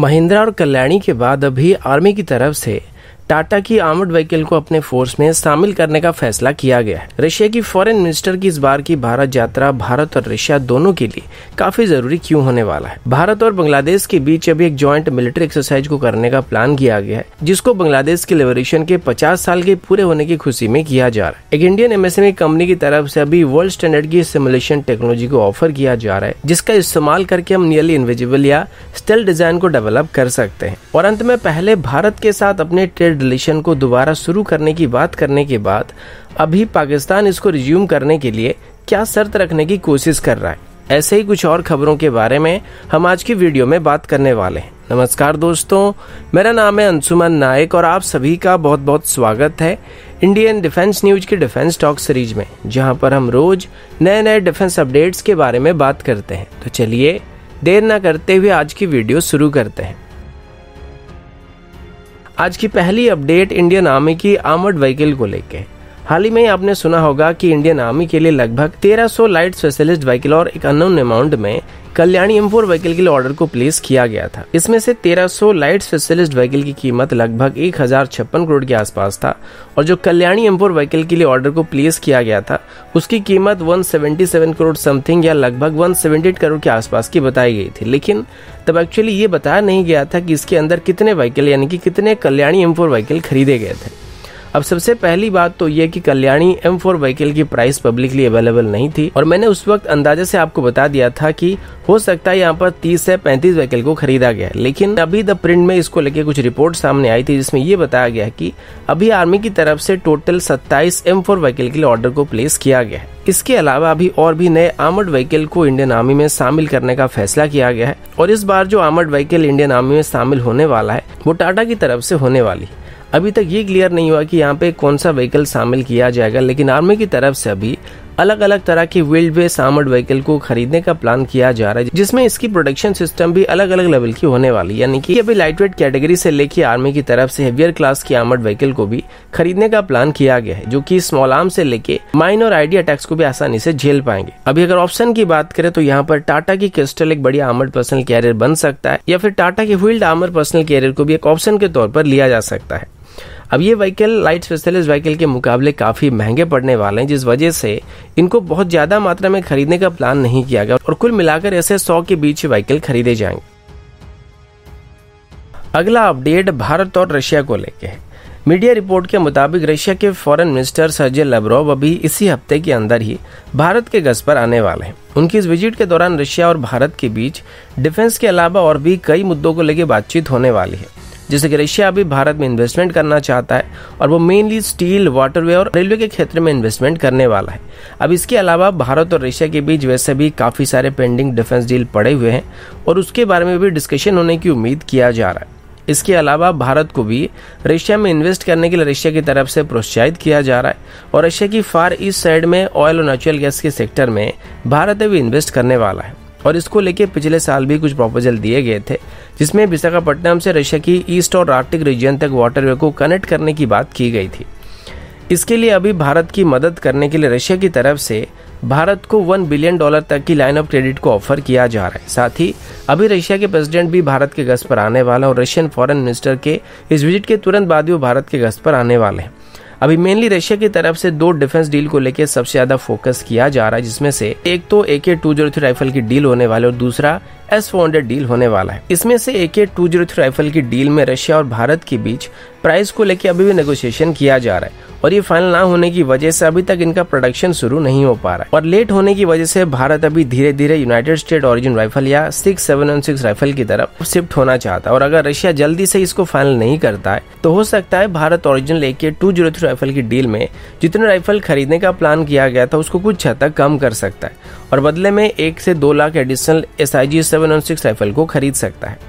महिंद्रा और कल्याणी के बाद अभी आर्मी की तरफ से टाटा की आर्मर्ड व्हीकल को अपने फोर्स में शामिल करने का फैसला किया गया है। रशिया की फॉरेन मिनिस्टर की इस बार की भारत यात्रा भारत और रशिया दोनों के लिए काफी जरूरी क्यों होने वाला है। भारत और बांग्लादेश के बीच अभी एक जॉइंट मिलिट्री एक्सरसाइज को करने का प्लान किया गया है, जिसको बांग्लादेश के लिबरेशन के 50 साल के पूरे होने की खुशी में किया जा रहा है। एक इंडियन एमएसएमई कंपनी की तरफ से अभी वर्ल्ड स्टैंडर्ड की सिमुलेशन टेक्नोलॉजी को ऑफर किया जा रहा है, जिसका इस्तेमाल करके हम नियरली इनविजिबल या स्टेल्थ डिजाइन को डेवलप कर सकते हैं। और अंत में पहले भारत के साथ अपने ट्रेड रिलेशन को दोबारा शुरू करने की बात करने के बाद अभी पाकिस्तान इसको रिज्यूम करने के लिए क्या शर्त रखने की कोशिश कर रहा है। ऐसे ही कुछ और खबरों के बारे में हम आज की वीडियो में बात करने वाले हैं। नमस्कार दोस्तों, मेरा नाम है अंशुमन नायक और आप सभी का बहुत बहुत स्वागत है इंडियन डिफेंस न्यूज की डिफेंस टॉक सीरीज में, जहां पर हम रोज नए नए डिफेंस अपडेट्स के बारे में बात करते हैं। तो चलिए देर न करते हुए आज की वीडियो शुरू करते हैं। आज की पहली अपडेट इंडियन आर्मी की आर्मर्ड व्हीकल को लेके। हाल ही में आपने सुना होगा कि इंडियन आर्मी के लिए लगभग 1300 लाइट स्पेशलिस्ट व्हीकल और एक अननोन अमाउंट में कल्याणी M4 व्हीकल के लिए ऑर्डर को प्लेस किया गया था। इसमें से 1300 लाइट स्पेशलिस्ट व्हीकल की कीमत लगभग 1056 करोड़ के आसपास था और जो कल्याणी M4 व्हीकल के लिए ऑर्डर को प्लेस किया गया था उसकी कीमत 177 करोड़ समथिंग या लगभग 178 करोड़ के आसपास की बताई गई थी। लेकिन तब एक्चुअली ये बताया नहीं गया था कि इसके अंदर कितने व्हीकल यानी कि कितने कल्याणी M4 व्हीकल खरीदे गए थे। अब सबसे पहली बात तो ये कि कल्याणी M4 व्हीकल की प्राइस पब्लिकली अवेलेबल नहीं थी और मैंने उस वक्त अंदाजे से आपको बता दिया था कि हो सकता है यहाँ पर 30 से 35 व्हीकल को खरीदा गया। लेकिन अभी द प्रिंट में इसको लेके कुछ रिपोर्ट सामने आई थी, जिसमें ये बताया गया कि अभी आर्मी की तरफ से टोटल 27 M4 व्हीकल के लिए ऑर्डर को प्लेस किया गया है। इसके अलावा अभी और भी नए आर्मर्ड व्हीकल को इंडियन आर्मी में शामिल करने का फैसला किया गया है और इस बार जो आर्मर्ड व्हीकल इंडियन आर्मी में शामिल होने वाला है वो टाटा की तरफ से होने वाली है। अभी तक ये क्लियर नहीं हुआ कि यहाँ पे कौन सा व्हीकल शामिल किया जाएगा, लेकिन आर्मी की तरफ से अभी अलग अलग तरह की व्हील्ड बेस आर्मर्ड व्हीकल को खरीदने का प्लान किया जा रहा है, जिसमें इसकी प्रोडक्शन सिस्टम भी अलग अलग लेवल की होने वाली है। यानी कि अभी लाइटवेट कैटेगरी से लेके आर्मी की तरफ से हेवियर क्लास की आर्मर्ड व्हीकल को भी खरीदने का प्लान किया गया है, जो कि स्मॉल आर्म से लेके माइन और आईडी अटैक्स को भी आसानी से झेल पाएंगे। अभी अगर ऑप्शन की बात करें तो यहाँ पर टाटा की क्रिस्टल एक बढ़िया आर्मर्ड पर्सनल कैरियर बन सकता है या फिर टाटा की व्हील्ड आर्मर पर्सनल कैरियर को भी एक ऑप्शन के तौर पर लिया जा सकता है। अब ये व्हीकल लाइट स्पेशलिस्ट व्हीकल के मुकाबले काफी महंगे पड़ने वाले हैं, जिस वजह से इनको बहुत ज्यादा मात्रा में खरीदने का प्लान नहीं किया गया और कुल मिलाकर ऐसे 100 के बीच व्हीकल खरीदे जाएंगे। अगला अपडेट भारत और रशिया को लेके है। मीडिया रिपोर्ट के मुताबिक रशिया के फॉरेन मिनिस्टर सर्जी लैवरोव अभी इसी हफ्ते के अंदर ही भारत के गश्त पर आने वाले हैं। उनकी इस विजिट के दौरान रशिया और भारत के बीच डिफेंस के अलावा और भी कई मुद्दों को लेकर बातचीत होने वाली है, जैसे कि रशिया अभी भारत में इन्वेस्टमेंट करना चाहता है और वो मेनली स्टील, वाटरवे और रेलवे के क्षेत्र में इन्वेस्टमेंट करने वाला है। अब इसके अलावा भारत और रशिया के बीच वैसे भी काफी सारे पेंडिंग डिफेंस डील पड़े हुए हैं और उसके बारे में भी डिस्कशन होने की उम्मीद किया जा रहा है। इसके अलावा भारत को भी रशिया में इन्वेस्ट करने के लिए रशिया की तरफ से प्रोत्साहित किया जा रहा है और रशिया की फार ईस्ट साइड में ऑयल और नेचुरल गैस के सेक्टर में भारत अभी इन्वेस्ट करने वाला है और इसको लेके पिछले साल भी कुछ प्रपोजल दिए गए थे, जिसमें विशाखापट्टनम से रशिया की ईस्ट और आर्कटिक रीजन तक वाटरवे को कनेक्ट करने की बात की गई थी। इसके लिए अभी भारत की मदद करने के लिए रशिया की तरफ से भारत को $1 बिलियन तक की लाइन ऑफ क्रेडिट को ऑफर किया जा रहा है। साथ ही अभी रशिया के प्रेसिडेंट भी भारत के गश्त पर आने वाला और रशियन फॉरेन मिनिस्टर के इस विजिट के तुरंत बाद वो भारत के गश्त पर आने वाले हैं। अभी मेनली रशिया की तरफ से 2 डिफेंस डील को लेकर सबसे ज्यादा फोकस किया जा रहा है, जिसमें से एक तो AK-203 राइफल की डील होने वाली और दूसरा S-400 डील होने वाला है। इसमें से AK-203 राइफल की डील में रशिया और भारत के बीच प्राइस को लेकर अभी भी नेगोशिएशन किया जा रहा है और ये फाइनल ना होने की वजह से अभी तक इनका प्रोडक्शन शुरू नहीं हो पा रहा है और लेट होने की वजह से भारत अभी धीरे धीरे यूनाइटेड स्टेट ऑरिजिन राइफल या 6716 राइफल की तरफ शिफ्ट होना चाहता है और अगर रशिया जल्दी से इसको फाइनल नहीं करता है तो हो सकता है भारत ओरिजिनल AK-203 राइफल की डील में जितने राइफल खरीदने का प्लान किया गया था उसको कुछ हद तक कम कर सकता है और बदले में 1 से 2 लाख एडिशनल SIG 716 राइफल को खरीद सकता है।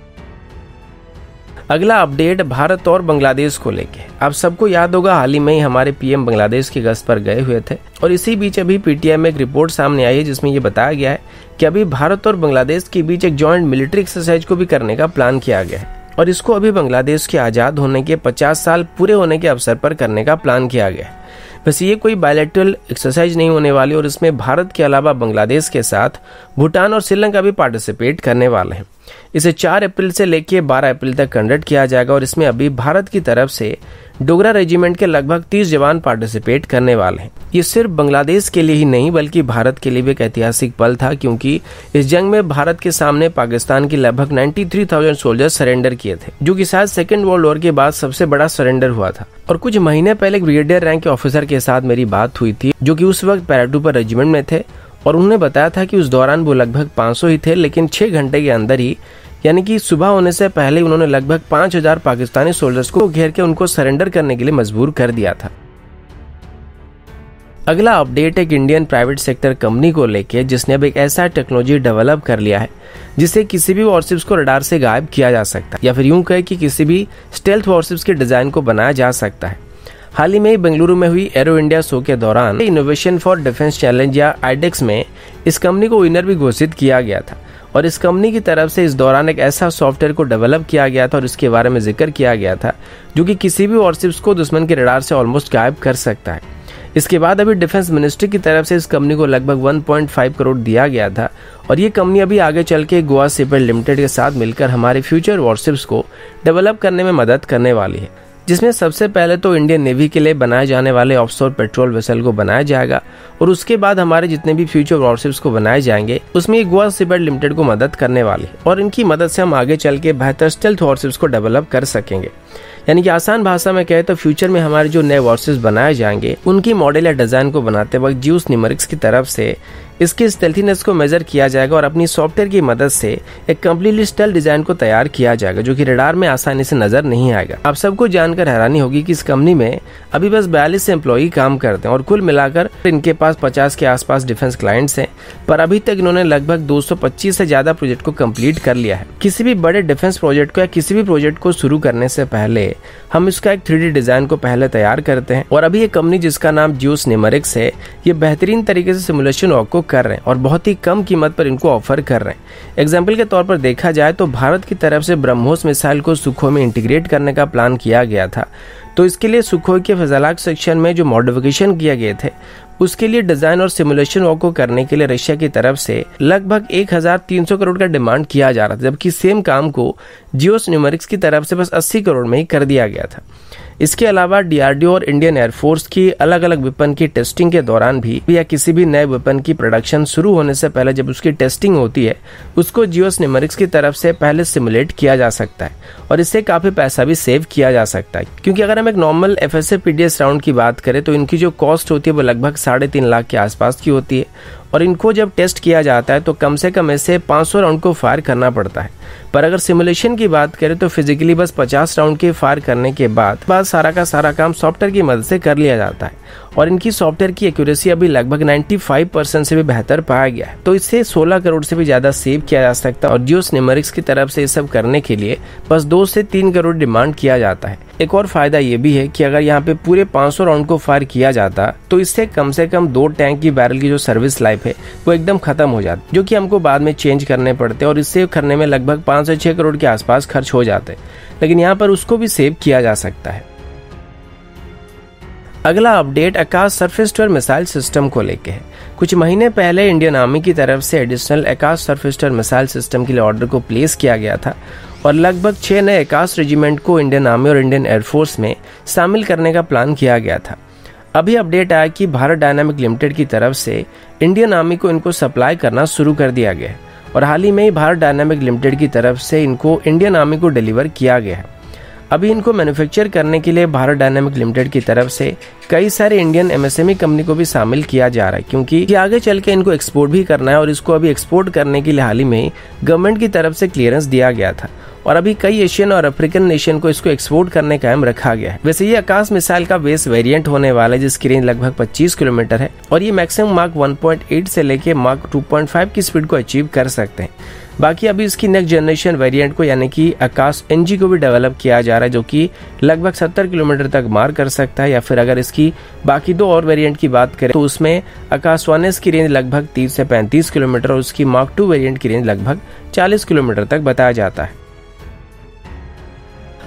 अगला अपडेट भारत और बांग्लादेश को लेके। आप सबको याद होगा हाल ही में ही हमारे पीएम बांग्लादेश के गश्त पर गए हुए थे और इसी बीच अभी पीटीआई में एक रिपोर्ट सामने आई है, जिसमें ये बताया गया है कि अभी भारत और बांग्लादेश के बीच एक जॉइंट मिलिट्री एक्सरसाइज को भी करने का प्लान किया गया है और इसको अभी बांग्लादेश के आजाद होने के 50 साल पूरे होने के अवसर पर करने का प्लान किया गया है। वैसे ये कोई बायलैटरल एक्सरसाइज नहीं होने वाली और इसमें भारत के अलावा बांग्लादेश के साथ भूटान और श्रीलंका भी पार्टिसिपेट करने वाले हैं। इसे 4 अप्रैल से लेकर 12 अप्रैल तक कंडक्ट किया जाएगा और इसमें अभी भारत की तरफ से डोगरा रेजिमेंट के लगभग 30 जवान पार्टिसिपेट करने वाले हैं। ये सिर्फ बांग्लादेश के लिए ही नहीं बल्कि भारत के लिए भी एक ऐतिहासिक पल था, क्योंकि इस जंग में भारत के सामने पाकिस्तान की लगभग 93,000 सोल्जर्स सरेंडर किए थे, जो कि शायद सेकेंड वर्ल्ड वॉर के बाद सबसे बड़ा सरेंडर हुआ था। और कुछ महीने पहले एक ब्रिगेडियर रैंक के ऑफिसर के साथ मेरी बात हुई थी, जो कि उस वक्त पैराट्रूपर रेजिमेंट में थे, और उन्होंने बताया था कि उस दौरान वो लगभग 500 ही थे, लेकिन 6 घंटे के अंदर ही यानी कि सुबह होने से पहले उन्होंने लगभग 5,000 पाकिस्तानी सोल्जर्स को घेर के उनको सरेंडर करने के लिए मजबूर कर दिया था। अगला अपडेट एक इंडियन प्राइवेट सेक्टर कंपनी को लेके, जिसने अब एक ऐसा टेक्नोलॉजी डेवलप कर लिया है जिससे किसी भी वॉरशिप्स को रडार से गायब किया जा सकता है, या फिर यूं कहे कि किसी भी स्टेल्थ वॉरशिप्स के डिजाइन को बनाया जा सकता है। हाल ही में बेंगलुरु में हुई एरो इंडिया शो के दौरान इनोवेशन फॉर डिफेंस चैलेंज या आईडेक्स में इस कंपनी को विनर भी घोषित किया गया था, और इस कंपनी की तरफ से इस दौरान एक ऐसा सॉफ्टवेयर को डेवलप किया गया था और इसके बारे में जिक्र किया गया था जो कि किसी भी वॉरशिप्स को दुश्मन के रडार से ऑलमोस्ट गायब कर सकता है। इसके बाद अभी डिफेंस मिनिस्ट्री की तरफ से इस कंपनी को लगभग 1.5 करोड़ दिया गया था, और ये कंपनी अभी आगे चल के गोवा शिपयार्ड लिमिटेड के साथ मिलकर हमारे फ्यूचर वॉरशिप्स को डेवलप करने में मदद करने वाली है, जिसमें सबसे पहले तो इंडियन नेवी के लिए बनाए जाने वाले ऑफशोर पेट्रोल वेसल को बनाया जाएगा, और उसके बाद हमारे जितने भी फ्यूचर वॉरशिप्स को बनाए जाएंगे उसमें ये गोवा शिपयार्ड लिमिटेड को मदद करने वाली है, और इनकी मदद से हम आगे चल के बेहतर स्टेल्थ वॉरशिप्स को डेवलप कर सकेंगे। यानी कि आसान भाषा में कहे तो फ्यूचर में हमारे जो नए वॉरशिप्स बनाए जाएंगे उनकी मॉडल या डिजाइन को बनाते वक्त जियोस न्यूमेरिक्स की तरफ से इसकी स्टेल्थीनेस को मेजर किया जाएगा और अपनी सॉफ्टवेयर की मदद से एक कंप्लीटली स्टेल्थ डिजाइन को तैयार किया जाएगा, जो कि रडार में आसानी से नजर नहीं आएगा। आप सबको जानकर हैरानी होगी कि इस कंपनी में अभी बस 42 एम्प्लॉई काम करते हैं और कुल मिलाकर इनके पास 50 के आसपास डिफेंस क्लाइंट्स हैं, पर अभी तक इन्होंने लगभग 225 से ज्यादा प्रोजेक्ट को कंप्लीट कर लिया है। किसी भी बड़े डिफेंस प्रोजेक्ट को या किसी भी प्रोजेक्ट को शुरू करने से पहले हम इसका एक 3D डिजाइन को पहले तैयार करते हैं, और अभी ये कंपनी जिसका नाम जियोस न्यूमेरिक्स है, ये बेहतरीन तरीके से सिमुलेशन वर्क को कर रहे हैं और बहुत ही कम कीमत पर इनको ऑफर कर रहे हैं। एग्जाम्पल के तौर पर देखा जाए तो भारत की तरफ से ब्रह्मोस मिसाइल को सुखोई में इंटीग्रेट करने का प्लान किया गया था, तो इसके लिए सुखोई के फजालाक सेक्शन में जो मॉडिफिकेशन किए गए थे उसके लिए डिजाइन और सिमुलेशन वर्क को करने के लिए रशिया की तरफ से लगभग 1,300 करोड़ का डिमांड किया जा रहा था, जबकि सेम काम को जियोस न्यूमेरिक्स की तरफ से बस 80 करोड़ में ही कर दिया गया था। इसके अलावा डीआरडीओ और इंडियन एयरफोर्स की अलग अलग वेपन की टेस्टिंग के दौरान भी या किसी भी नए वेपन की प्रोडक्शन शुरू होने से पहले जब उसकी टेस्टिंग होती है उसको जियोस न्यूमेरिक्स की तरफ से पहले सिमुलेट किया जा सकता है, और इससे काफी पैसा भी सेव किया जा सकता है। क्योंकि अगर हम एक नॉर्मल FSA PDS राउंड की बात करें तो इनकी जो कॉस्ट होती है वो लगभग 3.5 लाख के आसपास की होती है, और इनको जब टेस्ट किया जाता है तो कम से कम ऐसे 500 राउंड को फायर करना पड़ता है। पर अगर सिमुलेशन की बात करें तो फिजिकली बस 50 राउंड के फायर करने के बाद सारा का सारा काम सॉफ्टवेयर की मदद से कर लिया जाता है, और इनकी सॉफ्टवेयर की एक्यूरेसी अभी लगभग 95% से भी बेहतर पाया गया है। तो इससे 16 करोड़ से भी ज्यादा सेव किया जा सकता है, और जियोस न्यूमेरिक्स की तरफ से ये सब करने के लिए बस 2 से 3 करोड़ डिमांड किया जाता है। एक और फायदा ये भी है कि अगर यहाँ पे पूरे 500 राउंड को फायर किया जाता तो इससे कम से कम 2 टैंक की बैरल की जो सर्विस लाइफ है वो एकदम खत्म हो जाती, जो कि हमको बाद में चेंज करने पड़ते, और इससे करने में लगभग 5 से 6 करोड़ के आसपास खर्च हो जाते, लेकिन यहाँ पर उसको भी सेव किया जा सकता है। अगला update Akash surface to air missile system को लेके है। कुछ महीने पहले इंडियन आर्मी की तरफ से additional Akash surface to air missile system के लिए ऑर्डर को प्लेस किया गया था, और लगभग 6 नए आकाश रेजिमेंट को इंडियन आर्मी और इंडियन एयरफोर्स में शामिल करने का प्लान किया गया था। अभी अपडेट आया कि भारत डायनामिक लिमिटेड की तरफ से इंडियन आर्मी को इनको सप्लाई करना शुरू कर दिया गया है, और हाल ही में ही भारत डायनामिक लिमिटेड की तरफ से इनको इंडियन आर्मी को डिलीवर किया गया है। अभी इनको मैन्युफैक्चर करने के लिए भारत डायनामिक लिमिटेड की तरफ से कई सारे इंडियन MSME कंपनी को भी शामिल किया जा रहा है, क्योंकि आगे चल के इनको एक्सपोर्ट भी करना है, और इसको अभी एक्सपोर्ट करने के लिए हाल ही में गवर्नमेंट की तरफ से क्लियरेंस दिया गया था, और अभी कई एशियन और अफ्रीकन नेशन को इसको एक्सपोर्ट करने का एम रखा गया है। वैसे ये आकाश मिसाइल का बेस वेरिएंट होने वाला है जिसकी रेंज लगभग 25 किलोमीटर है, और ये मैक्सिमम मार्क 1.8 से लेके मार्क 2.5 की स्पीड को अचीव कर सकते हैं। बाकी अभी इसकी नेक्स्ट जनरेशन वेरिएंट को यानी कि आकाश NG को भी डेवलप किया जा रहा है, जो कि लगभग 70 किलोमीटर तक मार कर सकता है, या फिर अगर इसकी बाकी 2 और वेरिएंट की बात करें तो उसमें आकाश 1S की रेंज लगभग 30 से 35 किलोमीटर और उसकी मार्क 2 वेरिएंट की रेंज लगभग 40 किलोमीटर तक बताया जाता है।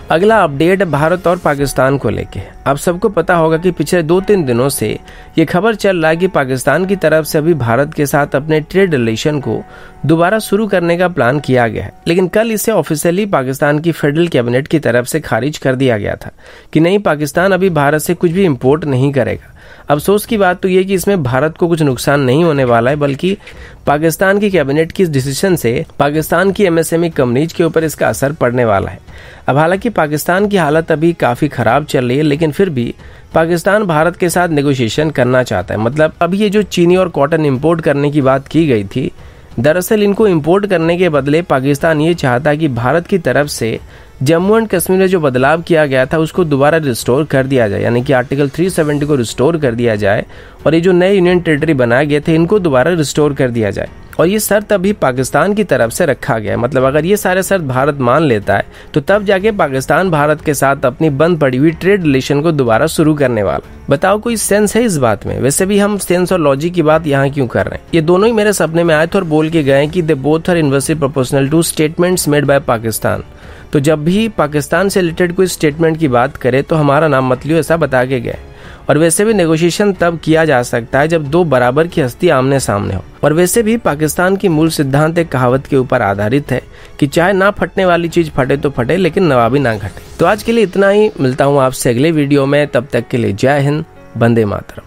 अगला अपडेट भारत और पाकिस्तान को लेके। आप सबको पता होगा कि पिछले 2-3 दिनों से ये खबर चल रहा है कि पाकिस्तान की तरफ से अभी भारत के साथ अपने ट्रेड रिलेशन को दोबारा शुरू करने का प्लान किया गया है, लेकिन कल इसे ऑफिशियली पाकिस्तान की फेडरल कैबिनेट की तरफ से खारिज कर दिया गया था कि नहीं, पाकिस्तान अभी भारत से कुछ भी इम्पोर्ट नहीं करेगा। अफसोस की बात तो ये कि इसमें भारत को कुछ नुकसान नहीं होने वाला है, बल्कि पाकिस्तान की कैबिनेट की इस डिसीजन से पाकिस्तान की एमएसएमई कंपनीज के ऊपर इसका असर पड़ने वाला है। अब हालांकि पाकिस्तान की हालत अभी काफी खराब चल रही है, लेकिन फिर भी पाकिस्तान भारत के साथ नेगोशिएशन करना चाहता है। मतलब अभी ये जो चीनी और कॉटन इंपोर्ट करने की बात की गई थी, दरअसल इनको इंपोर्ट करने के बदले पाकिस्तान ये चाहता है कि भारत की तरफ से जम्मू एंड कश्मीर में जो बदलाव किया गया था उसको दोबारा रिस्टोर कर दिया जाए, यानी कि आर्टिकल 370 को रिस्टोर कर दिया जाए और ये जो नए यूनियन टेरिटरी बनाए गए थे इनको दोबारा रिस्टोर कर दिया जाए। और ये शर्त अभी पाकिस्तान की तरफ से रखा गया है। मतलब अगर ये सारे शर्त भारत मान लेता है तो तब जाके पाकिस्तान भारत के साथ अपनी बंद पड़ी हुई ट्रेड रिलेशन को दोबारा शुरू करने वाला। बताओ कोई सेंस है इस बात में? वैसे भी हम सेंस और लॉजिक की बात यहाँ क्यों कर रहे हैं? ये दोनों ही मेरे सपने में आए थे और बोल के गए कि they both are inversely proportional to statements made by Pakistan. तो जब भी पाकिस्तान से रिलेटेड कोई स्टेटमेंट की बात करे तो हमारा नाम मत लियो, ऐसा बता के गए। और वैसे भी नेगोशिएशन तब किया जा सकता है जब दो बराबर की हस्ती आमने सामने हो। और वैसे भी पाकिस्तान की मूल सिद्धांत एक कहावत के ऊपर आधारित है कि चाहे ना फटने वाली चीज फटे तो फटे, लेकिन नवाबी ना घटे। तो आज के लिए इतना ही, मिलता हूँ आपसे अगले वीडियो में। तब तक के लिए जय हिंद, वंदे मातरम।